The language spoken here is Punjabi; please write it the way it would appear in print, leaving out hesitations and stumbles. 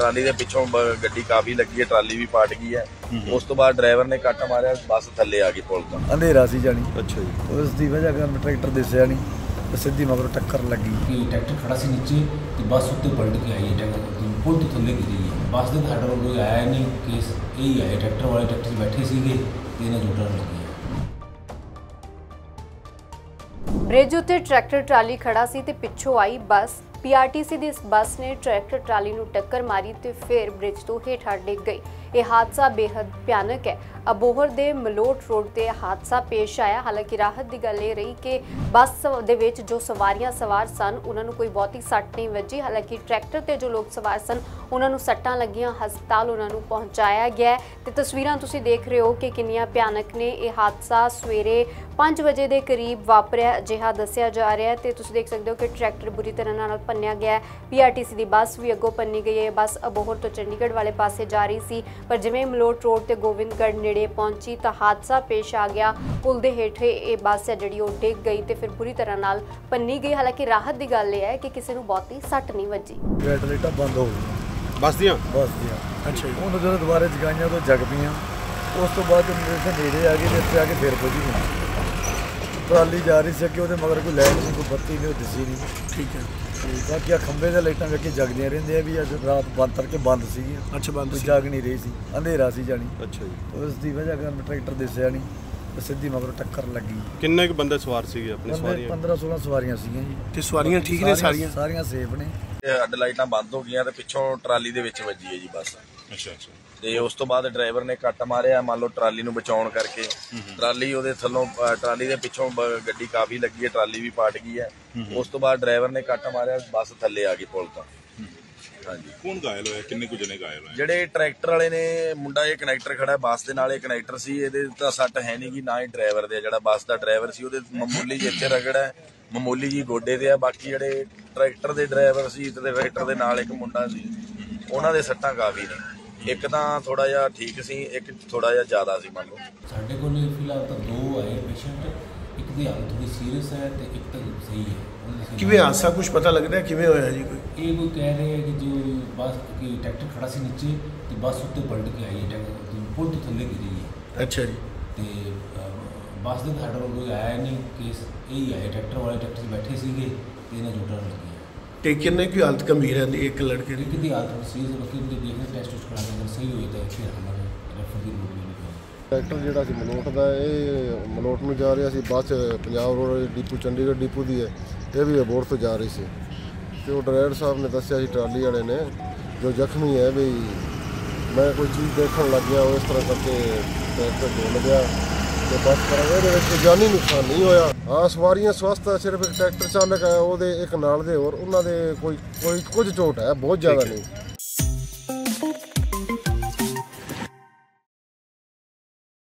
ट्राली के पिछों गड्डी काफ़ी लगी है, ट्राली भी पाट गई है। उस तो बाद ड्राइवर ने कट मारिया, बस थले आ गई पुल तो। अंधेरा सी जानी। अच्छा जी। उसकी वजह कारण ट्रैक्टर दिसया नहीं, सीधी मगर टक्कर लगी। ट्रैक्टर खड़ा सी नीचे तो बस उत्ते पलट के आई है, पुल तो थले गिरी है। बस के साइड कोई आया नहीं, केस यही आए ट्रैक्टर वाले ट्रैक्टर बैठे सीगे ते इन्हें जुटन लगी। ब्रिज उत्ते ट्रैक्टर ट्राली खड़ा सी ते पिछों आई बस। PRTC ਦੀ ਇਸ ਬੱਸ ਨੇ ਟਰੈਕਟਰ ਟਰਾਲੀ ਨੂੰ ਟੱਕਰ ਮਾਰੀ ਤੇ ਫਿਰ ਬ੍ਰਿਜ ਤੋਂ ਹੇਠਾਂ ਡਿੱਗ ਗਈ। ਇਹ ਹਾਦਸਾ ਬੇहद ਭਿਆਨਕ ਹੈ। ਅਬੋਹਰ ਦੇ ਮਲੋਟ ਰੋਡ ਤੇ ਹਾਦਸਾ ਪੇਸ਼ ਆਇਆ। ਹਾਲਾਂਕਿ ਰਾਹਤ ਦੀ ਗੱਲ ਇਹ ਰਹੀ ਕਿ ਬੱਸ ਦੇ ਵਿੱਚ ਜੋ ਸਵਾਰੀਆਂ ਸਵਾਰ ਸਨ ਉਹਨਾਂ ਨੂੰ ਕੋਈ ਬਹੁਤੀ ਸੱਟ ਨਹੀਂ ਵੱਜੀ। ਹਾਲਾਂਕਿ ਟਰੈਕਟਰ ਤੇ ਜੋ ਲੋਕ ਸਵਾਰ ਸਨ ਉਹਨਾਂ ਨੂੰ ਸੱਟਾਂ ਲੱਗੀਆਂ, ਹਸਪਤਾਲ ਉਹਨਾਂ ਨੂੰ ਪਹੁੰਚਾਇਆ ਗਿਆ ਤੇ ਤਸਵੀਰਾਂ ਤੁਸੀਂ ਦੇਖ ਰਹੇ ਹੋ ਕਿ ਕਿੰਨੀਆਂ ਭਿਆਨਕ ਨੇ। ਇਹ ਹਾਦਸਾ ਸਵੇਰੇ 5 ਵਜੇ ਦੇ ਕਰੀਬ ਵਾਪਰਿਆ ਅਜਿਹਾ ਦੱਸਿਆ ਜਾ ਰਿਹਾ ਤੇ ਤੁਸੀਂ ਦੇਖ ਸਕਦੇ ਹੋ ਕਿ ਟਰੈਕਟਰ ਬੁਰੀ ਤਰ੍ਹਾਂ ਨਾਲ ਪੰਨਿਆ ਗਿਆ। PRTC ਦੀ ਬੱਸ ਵੀ ਅੱਗੋਂ ਪੰਨੀ ਗਈ ਹੈ। ਬੱਸ ਅਬੋਹਰ ਤੋਂ ਚੰਡੀਗੜ੍ਹ ਵਾਲੇ ਪਾਸੇ ਜਾ ਰਹੀ ਸੀ, ਪਰ ਜਿਵੇਂ ਮਲੋਟ ਰੋਡ ਤੇ ਗੋਬਿੰਦਗੜ੍ਹ ਨੇੜੇ ਪਹੁੰਚੀ ਤਾਂ ਹਾਦਸਾ ਪੇਸ਼ ਆ ਗਿਆ। ਪੁਲ ਦੇ ਹੇਠੇ ਇਹ ਬੱਸ ਹੈ ਜਿਹੜੀ ਉਹ ਡਿੱਗ ਗਈ ਤੇ ਫਿਰ ਬੁਰੀ ਤਰ੍ਹਾਂ ਨਾਲ ਪੰਨੀ ਗਈ। ਹਾਲਾਂਕਿ ਰਾਹਤ ਦੀ ਗੱਲ ਇਹ ਹੈ ਕਿ ਕਿਸੇ ਨੂੰ ਬਹੁਤੀ ਸੱਟ ਨਹੀਂ ਵੱਜੀ। ਵੈਂਟੀਲੇਟਰ ਬੰਦ ਹੋ ਗਈ ਬੱਸ ਦੀਆਂ। ਅੱਛਾ ਜੀ। ਉਹਨੂੰ ਜਦੋਂ ਦੁਬਾਰਾ ਜਗਾਈਆਂ ਤਾਂ ਜਗ ਪਈਆਂ। ਉਸ ਤੋਂ ਬਾਅਦ ਮੇਰੇ ਨੇੜੇ ਆ ਗਏ ਤੇ ਇੱਥੇ ਆ ਕੇ ਫਿਰ ਪੁੱਜੀ ਗਈ। ट्राली जा रही सी कि मगर कोई लैट नहीं, कोई बत्ती नहीं, दिसी नहीं। ठीक है। बाकी खंबे से लाइटां वेखी जगदियां रहिंदियां भी अज रात बंद करके बंद सी। अच्छा, बंद जग नहीं रही सी, अंधेरा सी जानी। अच्छा जी। उसकी वजह कारण ट्रैक्टर दिसया नहीं तो सीधी मगर टक्कर लगी। किन्ने क बंदे सवार सीगे अपने? 15-16 सवारियां सीगियां जी। ते सवारियां ठीक ने? सारियां सेफ ने। ਅੱਡ ਲਾਈਟਾਂ ਬੰਦ ਹੋ ਗਈਆਂ ਤੇ ਪਿੱਛੋਂ ਟਰਾਲੀ ਦੇ ਵਿੱਚ ਵੱਜੀ ਹੈ ਜੀ ਬੱਸ। ਅੱਛਾ ਅੱਛਾ। ਤੇ ਉਸ ਤੋਂ ਬਾਅਦ ਡਰਾਈਵਰ ਨੇ ਕੱਟ ਮਾਰਿਆ, ਮੰਨ ਲਓ ਟਰਾਲੀ ਨੂੰ ਬਚਾਉਣ ਕਰਕੇ। ਟਰਾਲੀ ਉਹਦੇ ਥੱਲੋਂ, ਟਰਾਲੀ ਦੇ ਪਿੱਛੋਂ ਗੱਡੀ ਕਾਫੀ ਲੱਗੀ ਹੈ, ਟਰਾਲੀ ਵੀ ਪਾਟ ਗਈ ਹੈ। ਉਸ ਤੋਂ ਬਾਅਦ ਡਰਾਈਵਰ ਨੇ ਕੱਟ ਮਾਰਿਆ, ਬੱਸ ਥੱਲੇ ਆ ਗਈ ਪੁਲ ਤੋਂ। ਹਾਂਜੀ। ਕੌਣ ਘਾਇਲ ਹੋਇਆ? ਕਿੰਨੇ ਕੁ ਜਣੇ ਘਾਇਲ ਹੋਏ? ਜਿਹੜੇ ਟਰੈਕਟਰ ਵਾਲੇ ਨੇ, ਮੁੰਡਾ ਇਹ ਕਨੈਕਟਰ ਖੜਾ ਬੱਸ ਦੇ ਨਾਲ, ਇਹ ਕਨੈਕਟਰ ਸੀ, ਇਹਦੇ ਤਾਂ ਸੱਟ ਹੈ ਨਹੀਂ ਗੀ, ਨਾ ਹੀ ਡਰਾਈਵਰ ਦੇ। ਜਿਹੜਾ ਬੱਸ ਦਾ ਡਰਾਈਵਰ ਸੀ ਉਹਦੇ ਮਾਮੂਲੀ ਜਿਹੀ ਇੱਥੇ ਰਗੜ ਹੈ, ਮਾਮੂਲੀ ਜੀ ਗੋਡੇ ਤੇ ਆ। ਬਾਕੀ ਜਿਹੜੇ ਟਰੈਕਟਰ ਦੇ ਡਰਾਈਵਰ ਸੀ ਤੇ ਟਰੈਕਟਰ ਦੇ ਨਾਲ ਇੱਕ ਮੁੰਡਾ ਸੀ, ਉਹਨਾਂ ਦੇ ਸੱਟਾਂ ਕਾਫੀ ਨੇ। ਇੱਕ ਤਾਂ ਥੋੜਾ ਜਿਹਾ ਠੀਕ ਸੀ, ਇੱਕ ਥੋੜਾ ਜਿਹਾ ਜ਼ਿਆਦਾ ਸੀ। ਮੰਨ ਲਓ ਸਾਡੇ ਕੋਲ ਫਿਲਹਾਲ ਤਾਂ 2 ਆਏ ਪੇਸ਼ੈਂਟ, ਇੱਕ ਦੀ ਹਾਲਤ ਥੋੜੀ ਸੀਰੀਅਸ ਹੈ ਤੇ ਇੱਕ ਤਾਂ ਸਹੀ ਹੈ। ਕਿਵੇਂ ਹਾਦਸਾ ਕੁਝ ਪਤਾ ਲੱਗ ਰਿਹਾ ਕਿਵੇਂ ਹੋਇਆ ਜੀ? ਕੋਈ ਕਹਿ ਰਹੇ ਹੈ ਕਿ ਜੋ ਬੱਸ ਕੀ ਟਰੈਕਟਰ ਖੜਾ ਸੀ ਨੀਚੇ ਤੇ ਬੱਸ ਉੱਤੇ ਪਲਟ ਕੇ ਆਈ ਹੈ, ਪੁਲ ਤੋਂ ਥੱਲੇ ਗਿਰੀ ਹੈ। ਅੱਛਾ ਜੀ। ਤੇ ਬੱਸ ਦੇ ਸਾਈਡ ਕੋਈ ਆਇਆ ਨਹੀਂ, ਕੇਸ यही आए ट्रैक्टर वाले ट्रैक्टर बैठे सीगे ते इन्हें जुटन लगी है। ते किन्ने की हालत गंभीर है? एक लड़के की दी हालत सीरियस है, बाकी उनके देखने टेस्ट उस करा के सही हुई तो फिर हमारे रेफर की रूट मिली। ट्रैक्टर ਜਿਹੜਾ ਸੀ ਮਲੋਟ ਦਾ, ਇਹ ਮਲੋਟ ਨੂੰ ਜਾ ਰਿਹਾ ਸੀ। Bus Punjab road depot Chandigarh depot ਦੀ ਹੈ, ਇਹ ਵੀ ਅਬੋਹਰ ਤੋਂ ਜਾ ਰਹੀ ਸੀ। ਤੇ ਉਹ ਡਰਾਈਵਰ ਸਾਹਿਬ ਨੇ ਦੱਸਿਆ ਸੀ ਟਰਾਲੀ ਵਾਲੇ ਨੇ ਜੋ ਜ਼ਖਮੀ ਹੈ ਵੀ ਮੈਂ ਕੋਈ ਚੀਜ਼ ਦੇਖਣ ਲੱਗ ਗਿਆ, ਉਸ ਤਰ੍ਹਾਂ ਕਰਕੇ ਟਰੈਕਟਰ ਡੁੱਲ ਗਿਆ ਤੇ ਬੱਸ ਪਰ ਇਹਦੇ ਵਿੱਚ ਜਾਨੀ ਨੁਕਸਾਨ ਨਹੀਂ ਹੋਇਆ। ਹਾਂ, ਸਵਾਰੀਆਂ ਸਵਸਥ ਆ, ਸਿਰਫ ਟਰੈਕਟਰ ਚਾਲਕ ਹੈ ਉਹਦੇ ਇੱਕ ਨਾਲ ਦੇ ਹੋਰ ਉਹਨਾਂ ਦੇ ਕੋਈ ਕੁਝ ਚੋਟ ਹੈ, ਬਹੁਤ ਜ਼ਿਆਦਾ ਨਹੀਂ।